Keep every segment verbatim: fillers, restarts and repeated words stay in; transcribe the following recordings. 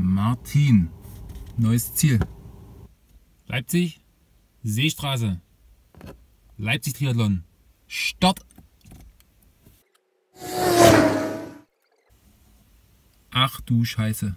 Martin. Neues Ziel. Leipzig, Seestraße. Leipzig Triathlon. Start! Ach du Scheiße.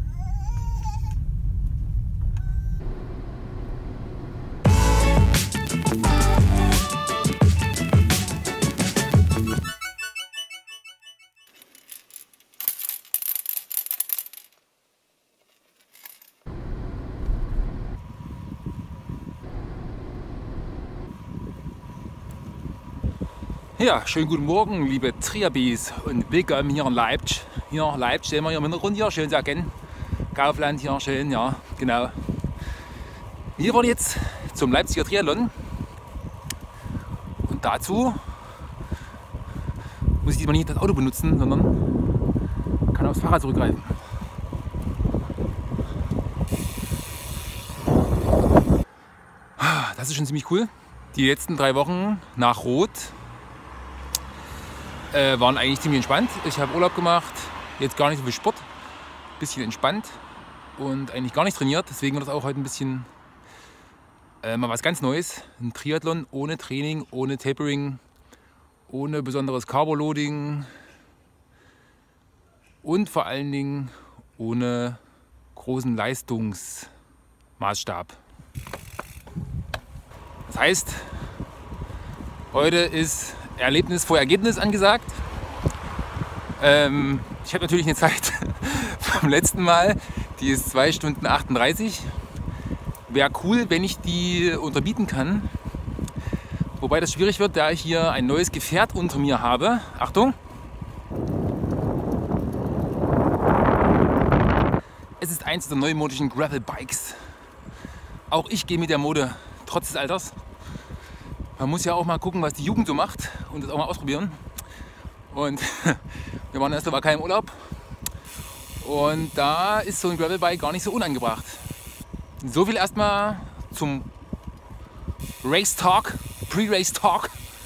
Ja, schönen guten Morgen, liebe Triabis und willkommen hier in Leipzig. Hier, Leipzig sehen wir hier im Hintergrund, hier, schön zu erkennen. Kaufland hier, schön, ja, genau. Wir wollen jetzt zum Leipziger Triathlon und dazu muss ich diesmal nicht das Auto benutzen, sondern kann aufs Fahrrad zurückgreifen. Das ist schon ziemlich cool. Die letzten drei Wochen nach Rot Äh, waren eigentlich ziemlich entspannt. Ich habe Urlaub gemacht, jetzt gar nicht so viel Sport, bisschen entspannt und eigentlich gar nicht trainiert. Deswegen wird das auch heute ein bisschen äh, mal was ganz Neues. Ein Triathlon ohne Training, ohne Tapering, ohne besonderes Carboloading und vor allen Dingen ohne großen Leistungsmaßstab. Das heißt, heute ist Erlebnis vor Ergebnis angesagt. Ähm, ich habe natürlich eine Zeit vom letzten Mal, die ist zwei Stunden achtunddreißig. Wäre cool, wenn ich die unterbieten kann. Wobei das schwierig wird, da ich hier ein neues Gefährt unter mir habe. Achtung! Es ist eins der neumodischen Gravel Bikes. Auch ich gehe mit der Mode trotz des Alters. Man muss ja auch mal gucken, was die Jugend so macht und das auch mal ausprobieren. Und wir waren erst aber kein Urlaub. Und da ist so ein Gravelbike gar nicht so unangebracht. So viel erstmal zum Race Talk, Pre-Race Talk.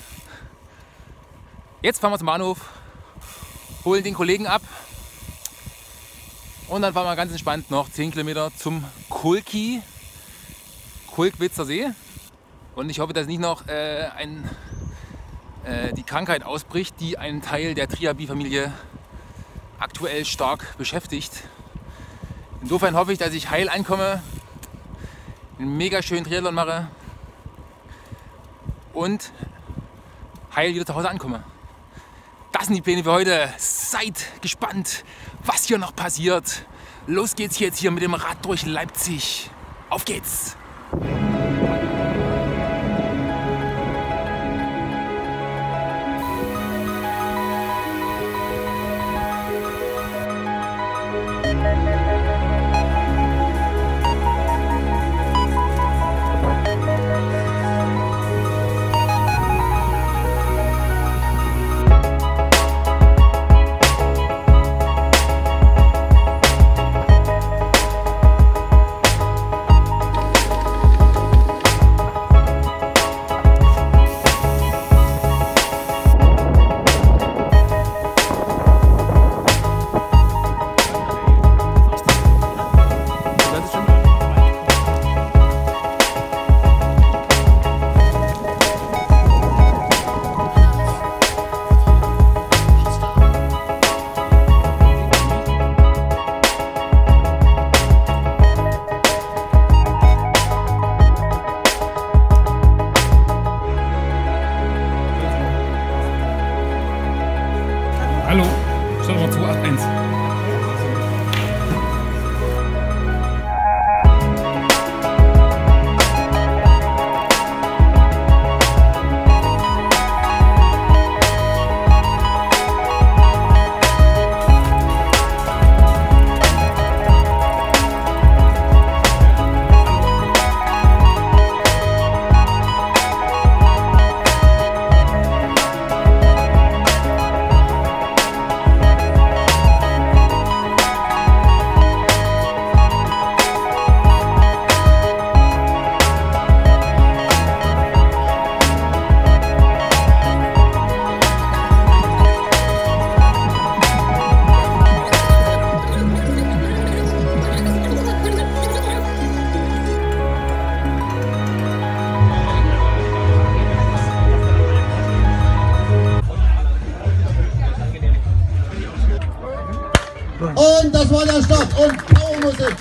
Jetzt fahren wir zum Bahnhof, holen den Kollegen ab und dann fahren wir ganz entspannt noch zehn Kilometer zum Kulki, Kulkwitzer See. Und ich hoffe, dass nicht noch äh, ein, äh, die Krankheit ausbricht, die einen Teil der Triabi-Familie aktuell stark beschäftigt. Insofern hoffe ich, dass ich heil ankomme, einen mega schönen Triathlon mache und heil wieder zu Hause ankomme. Das sind die Pläne für heute. Seid gespannt, was hier noch passiert. Los geht's jetzt hier mit dem Rad durch Leipzig. Auf geht's! Hallo, Server zwei acht eins. Und das war der Start und Powermusik.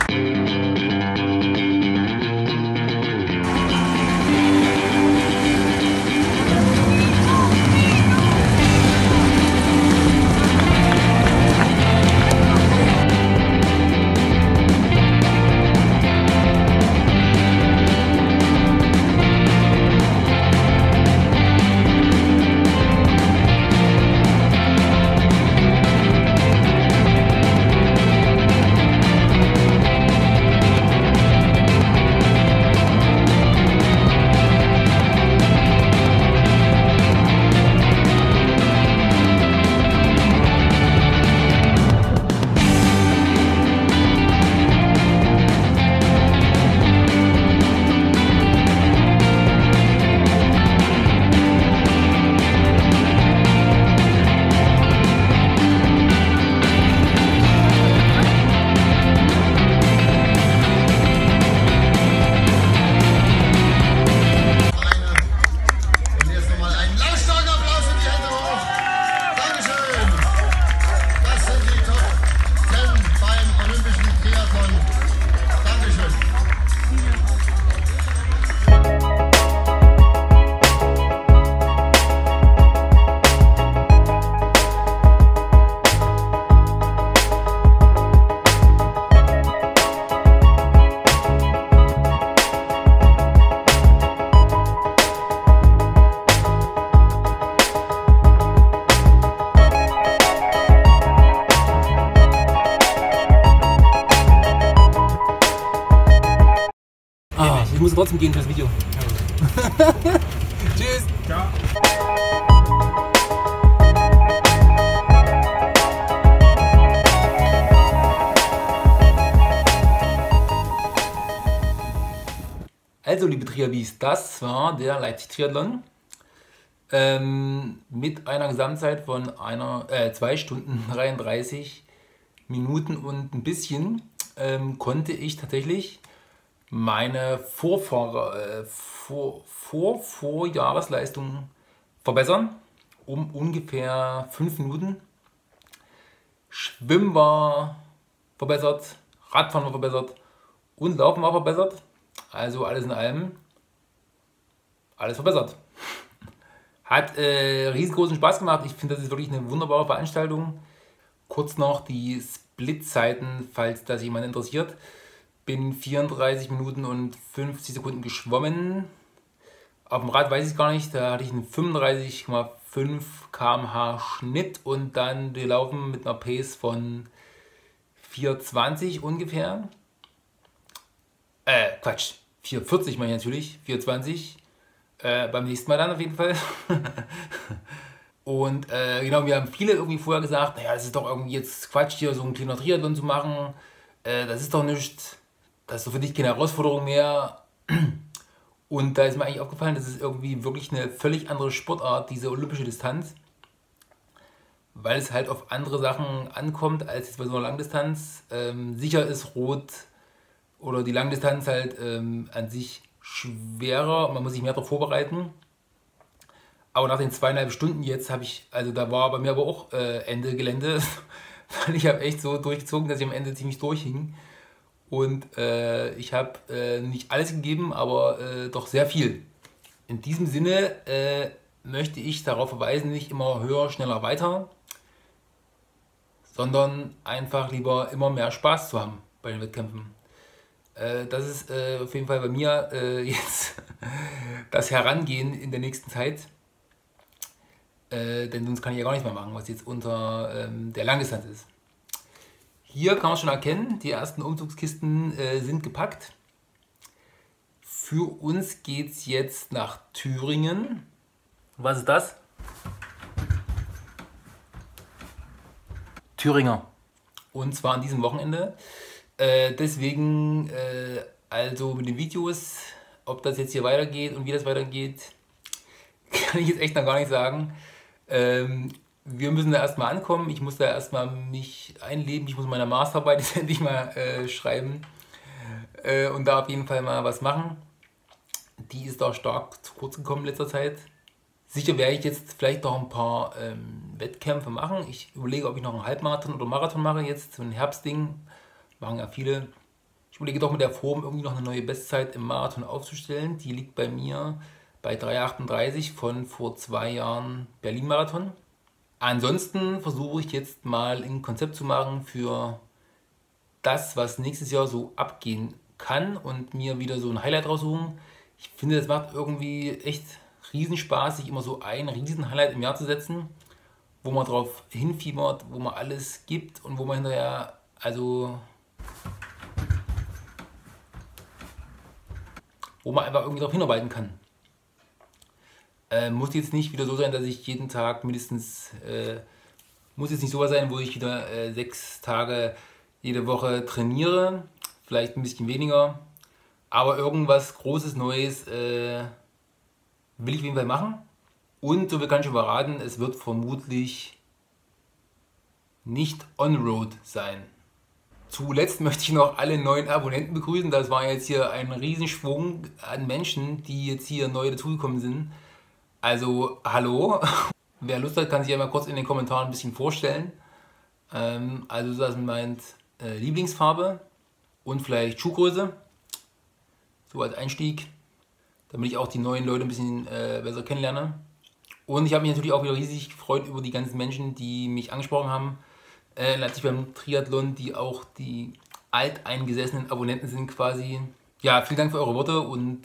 Ich muss trotzdem gehen fürs Video. Tschüss. Ciao. Also, liebe Triabis, das war der Leipzig-Triathlon ähm, mit einer Gesamtzeit von einer, äh, zwei Stunden dreiunddreißig Minuten und ein bisschen ähm, konnte ich tatsächlich meine Vorfahrer, äh, vor, vor, Vorjahresleistung verbessern um ungefähr fünf Minuten. Schwimmen war verbessert, Radfahren war verbessert und Laufen war verbessert. Also alles in allem alles verbessert. Hat äh, riesengroßen Spaß gemacht. Ich finde, das ist wirklich eine wunderbare Veranstaltung. Kurz noch die Splitzeiten, falls das jemand interessiert. Bin vierunddreißig Minuten und fünfzig Sekunden geschwommen. Auf dem Rad weiß ich es gar nicht. Da hatte ich einen fünfunddreißig Komma fünf Kilometer pro Stunde Schnitt und dann gelaufen mit einer Pace von vier zwanzig ungefähr. Äh, Quatsch. vier vierzig meine ich natürlich. vier zwanzig. Äh, beim nächsten Mal dann auf jeden Fall. Und äh, genau, wir haben viele irgendwie vorher gesagt, naja, das ist doch irgendwie jetzt Quatsch, hier so einen kleinen Triathlon zu machen. Äh, das ist doch nichts. Das ist doch für dich keine Herausforderung mehr. Und da ist mir eigentlich aufgefallen, das ist irgendwie wirklich eine völlig andere Sportart, diese olympische Distanz. Weil es halt auf andere Sachen ankommt, als jetzt bei so einer Langdistanz. Ähm, sicher ist Rot oder die Langdistanz halt ähm, an sich schwerer. Man muss sich mehr darauf vorbereiten. Aber nach den zweieinhalb Stunden jetzt habe ich, also da war bei mir aber auch äh, Ende Gelände. Weil ich habe echt so durchgezogen, dass ich am Ende ziemlich durchhing. Und äh, ich habe äh, nicht alles gegeben, aber äh, doch sehr viel. In diesem Sinne äh, möchte ich darauf verweisen, nicht immer höher, schneller, weiter, sondern einfach lieber immer mehr Spaß zu haben bei den Wettkämpfen. Äh, das ist äh, auf jeden Fall bei mir äh, jetzt das Herangehen in der nächsten Zeit. Äh, denn sonst kann ich ja gar nichts mehr machen, was jetzt unter ähm, der Langdistanz ist. Hier kann man schon erkennen, die ersten Umzugskisten äh, sind gepackt. Für uns geht es jetzt nach Thüringen. Was ist das? Thüringer. Und zwar an diesem Wochenende. Äh, deswegen, äh, also mit den Videos, ob das jetzt hier weitergeht und wie das weitergeht, kann ich jetzt echt noch gar nicht sagen. Ähm, Wir müssen da erstmal ankommen, ich muss da erstmal mich einleben, ich muss meine Masterarbeit jetzt endlich mal äh, schreiben äh, und da auf jeden Fall mal was machen. Die ist da stark zu kurz gekommen in letzter Zeit. Sicher werde ich jetzt vielleicht noch ein paar ähm, Wettkämpfe machen. Ich überlege, ob ich noch einen Halbmarathon oder Marathon mache jetzt, so ein Herbstding. Machen ja viele. Ich überlege doch mit der Form irgendwie noch eine neue Bestzeit im Marathon aufzustellen. Die liegt bei mir bei drei achtunddreißig von vor zwei Jahren Berlin-Marathon. Ansonsten versuche ich jetzt mal ein Konzept zu machen für das, was nächstes Jahr so abgehen kann und mir wieder so ein Highlight raussuchen. Ich finde, das macht irgendwie echt Riesenspaß, sich immer so ein Riesen-Highlight im Jahr zu setzen, wo man drauf hinfiebert, wo man alles gibt und wo man hinterher, also wo man einfach irgendwie darauf hinarbeiten kann. Äh, muss jetzt nicht wieder so sein, dass ich jeden Tag mindestens, äh, muss jetzt nicht so sein, wo ich wieder äh, sechs Tage jede Woche trainiere, vielleicht ein bisschen weniger, aber irgendwas Großes, Neues äh, will ich auf jeden Fall machen. Und so viel kann ich schon verraten, es wird vermutlich nicht on-road sein. Zuletzt möchte ich noch alle neuen Abonnenten begrüßen. Das war jetzt hier ein Riesenschwung an Menschen, die jetzt hier neu dazugekommen sind. Also, hallo. Wer Lust hat, kann sich ja mal kurz in den Kommentaren ein bisschen vorstellen. Ähm, also, das meint äh, Lieblingsfarbe und vielleicht Schuhgröße. So als Einstieg, damit ich auch die neuen Leute ein bisschen äh, besser kennenlerne. Und ich habe mich natürlich auch wieder riesig gefreut über die ganzen Menschen, die mich angesprochen haben. Äh, letztlich beim Triathlon, die auch die alteingesessenen Abonnenten sind quasi. Ja, vielen Dank für eure Worte und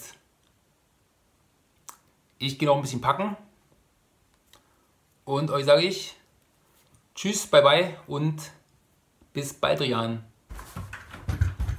ich gehe noch ein bisschen packen. Und euch sage ich tschüss, bye bye und bis bald, Rian.